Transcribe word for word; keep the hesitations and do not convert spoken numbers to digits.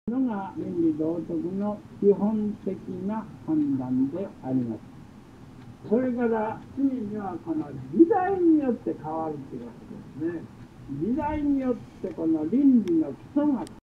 のが倫理道徳の基本的な判断であります。それから次にはこの時代によって変わるということですね。時代によってこの倫理の基礎が